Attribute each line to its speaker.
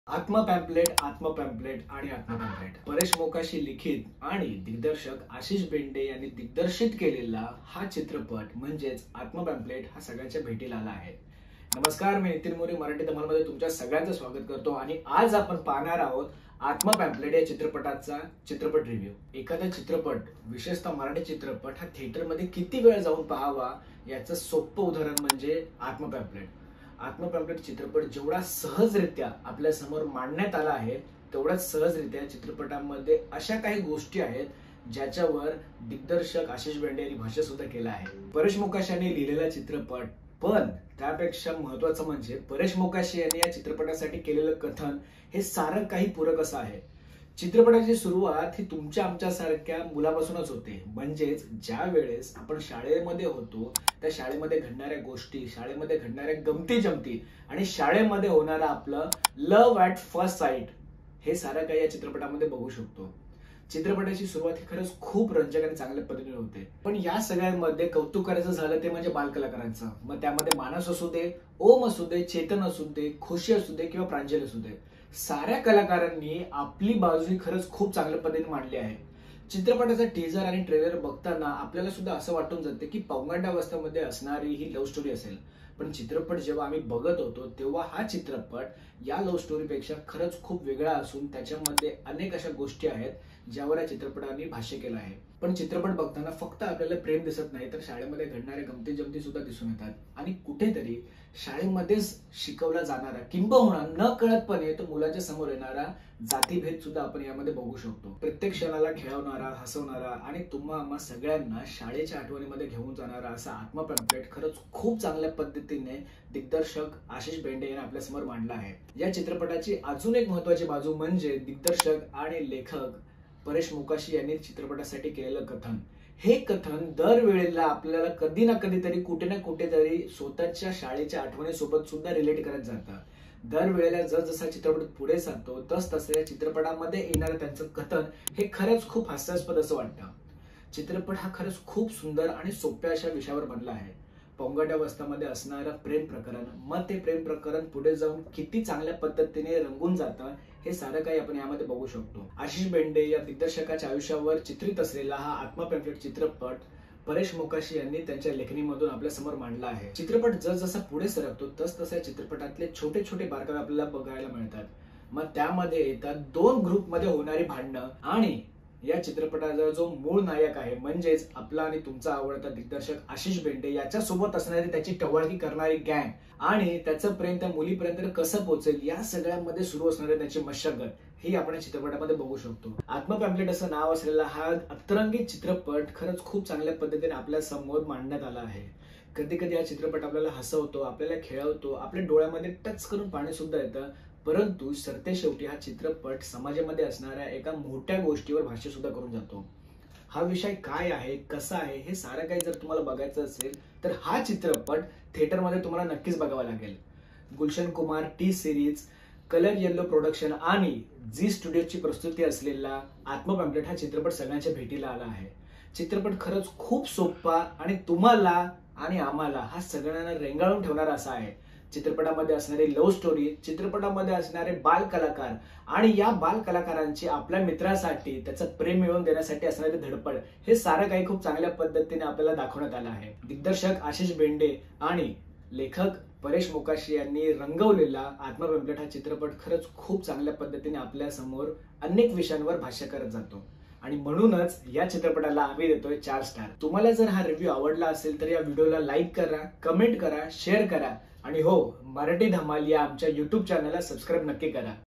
Speaker 1: आत्मा पॅम्पलेट आणि आत्मा पॅम्पलेट परेश मोकाशी लिखित आणि दिग्दर्शक आशिष बेंडे यांनी दिग्दर्शित केलेला हा चित्रपट म्हणजेच आत्मा पॅम्पलेट हा सगळ्यांच्या भेटीला आला आहे. नमस्कार, मी नितीन मोरे मराठी धमालमध्ये तुमच्या सगळ्यांचं स्वागत करतो आणि आज आपण पाहणार आहोत आत्मा पॅम्पलेट या चित्रपटाचा चित्रपट रिव्ह्यू. एखादा चित्रपट, विशेषतः मराठी चित्रपट, हा थिएटरमध्ये किती वेळ जाऊन पाहावा याचं सोपं उदाहरण म्हणजे आत्मा पॅम्पलेट. आत्मा पॅम्पलेट चित्रपट जेवढा सहजरित्या आपल्या समोर मांडण्यात आला आहे तेवढाच सहजरित्या चित्रपटामध्ये अशा काही गोष्टी आहेत ज्याच्यावर दिग्दर्शक आशिष बेंडे यांनी भाष्य सुद्धा केलं आहे. परेश मोकाशी यांनी लिहिलेला चित्रपट, पण त्यापेक्षा महत्वाचं म्हणजे परेश मोकाशी यांनी या चित्रपटासाठी केलेलं कथन हे सारं काही पूरक असं आहे. चित्रपटाची सुरुवात ही तुमच्या आमच्यासारख्या मुलापासूनच होते. म्हणजेच ज्या वेळेस आपण शाळेमध्ये होतो त्या शाळेमध्ये घडणाऱ्या गोष्टी, शाळेमध्ये घडणाऱ्या गमती जमती आणि शाळेमध्ये होणारा आपलं लव्ह ॲट फर्स्ट साईट हे सारं काही या चित्रपटामध्ये बघू शकतो. चित्रपटाची सुरुवात ही खरंच खूप रंजक आणि चांगल्या पद्धतीने होते. पण या सगळ्यांमध्ये कौतुक करायचं झालं ते म्हणजे बालकलाकारांचं. मग त्यामध्ये मानस असू दे, ओम असू दे, चेतन असू दे, खुशी असू दे किंवा प्रांजल असू दे, साऱ्या कलाकारांनी आपली बाजू खरंच खूप चांगल्या पद्धतीने मांडली आहे. चित्रपटाचा टीजर आणि ट्रेलर बघताना आपल्याला सुद्धा असं वाटून जाते की पौगंडावस्थेमध्ये असणारी ही लव्ह स्टोरी असेल. पण चित्रपट जेव्हा आम्ही बघत होतो तेव्हा हा चित्रपट या लव्ह स्टोरीपेक्षा खरंच खूप वेगळा असून त्याच्यामध्ये अनेक अशा गोष्टी आहेत ज्यावर या चित्रपटाने भाष्य केलं आहे. पण चित्रपट बघताना फक्त आपल्याला प्रेम दिसत नाही तर शाळेमध्ये घडणाऱ्या गमती जमती सुद्धा दिसून येतात. आणि कुठेतरी शाळेमध्येच शिकवला जाणारा किंबहुना न कळतपणे तो मुलाच्या समोर येणारा जातीभेद सुद्धा आपण यामध्ये बघू शकतो. प्रत्येक क्षणाला खेळवणारा, हसवणारा आणि तुम्हा सगळ्यांना शाळेच्या आठवणीमध्ये घेऊन जाणारा असा आत्मा पॅम्पलेट खरंच खूप चांगल्या पद्धतीने दिग्दर्शक आशिष बेंडे यांनी आपल्या समोर मांडला आहे. या चित्रपटाची अजून एक महत्वाची बाजू म्हणजे दिग्दर्शक आणि लेखक परेश मोकाशी यांनी चित्रपटासाठी केलेलं कथन. हे कथन दरवेळेला आपल्याला कधी ना कधीतरी कुठे ना कुठेतरी स्वतःच्या शाळेच्या आठवणीसोबत सुद्धा रिलेट करत जातं. दरवेळेला जसा चित्रपट पुढे जातो तस या चित्रपटामध्ये येणारं त्यांचं कथन हे खरंच खूप हास्यास्पद असं वाटतं. चित्रपट हा खरंच खूप सुंदर आणि सोप्या अशा विषयावर बनला आहे. पौगंडावस्थेमध्ये असणारं प्रेम प्रकरण, मग ते प्रेम प्रकरण पुढे जाऊन किती चांगल्या पद्धतीने रंगून जातं हे सारं काही आपण यामध्ये बघू शकतो. आशिष बेंडे या दिग्दर्शकाच्या आयुष्यावर चित्रित असलेला हा आत्मा पॅम्पलेट चित्रपट परेश मोकाशी यांनी त्यांच्या लेखणीमधून आपल्या समोर मांडला आहे. चित्रपट जसा पुढे सरकतो तस या चित्रपटातले छोटे छोटे बारकावे आपल्याला बघायला मिळतात. मग त्यामध्ये येतात दोन ग्रुपमध्ये होणारी भांडणं आणि या चित्रपटाचा जो मूळ नायक आहे म्हणजेच आपला आणि तुमचा आवडता दिग्दर्शक आशिष बेंडे याच्यासोबत असणारी त्याची टवाळकी करणारी गँग आणि त्याचं प्रेम त्या मुलीपर्यंत कसं पोहोचेल या सगळ्यामध्ये सुरू असणारी त्याची मशागत ही आपण चित्रपटामध्ये बघू शकतो. आत्मा पॅम्पलेट असं नाव असलेला हा अतरंगी चित्रपट खरंच खूप चांगल्या पद्धतीने आपल्या समोर मांडण्यात आला आहे. कधी कधी हा चित्रपट आपल्याला हसवतो, आपल्याला खेळवतो, आपल्या डोळ्यामध्ये टच करून पाणी सुद्धा येतं. परंतु सरतेशेवटी हा चित्रपट समाजामध्ये असणाऱ्या एका मोठ्या गोष्टीवर भाष्य सुद्धा करून जातो. हा विषय काय आहे, कसा आहे हे सारं काही जर तुम्हाला बघायचं असेल तर हा चित्रपट थिएटरमध्ये तुम्हाला नक्कीच बघावा लागेल. Gulshan Kumar T series, colour yellow production आणि झी स्टुडिओची प्रस्तुती असलेला आत्मा पॅम्पलेट हा चित्रपट सगळ्यांच्या भेटीला आला आहे. चित्रपट खरंच खूप सोपा आणि तुम्हाला आणि आम्हाला हा सगळ्यांना रेंगाळून ठेवणारा असा आहे. चित्रपटामध्ये असणारी लव्ह स्टोरी, चित्रपटामध्ये असणारे बाल कलाकार आणि या बाल कलाकारांची आपल्या मित्रासाठी त्याचं प्रेम मिळवून देण्यासाठी असणारी धडपड हे सारं काही खूप चांगल्या पद्धतीने आपल्याला दाखवण्यात आलं आहे. दिग्दर्शक आशिष बेंडे आणि लेखक परेश मोकाशी यांनी रंगवलेला आत्मा पॅम्पलेट हा चित्रपट खरंच खूप चांगल्या पद्धतीने आपल्या समोर अनेक विषयांवर भाष्य करत जातो आणि म्हणूनच या चित्रपटाला आम्ही देतोय 4 स्टार. तुम्हाला जर हा रिव्ह्यू आवडला असेल तर या व्हिडिओला लाईक करा, कमेंट करा, शेअर करा आणि हो, मराठी धमाल या आमच्या YouTube चॅनलला सबस्क्राईब नक्की करा.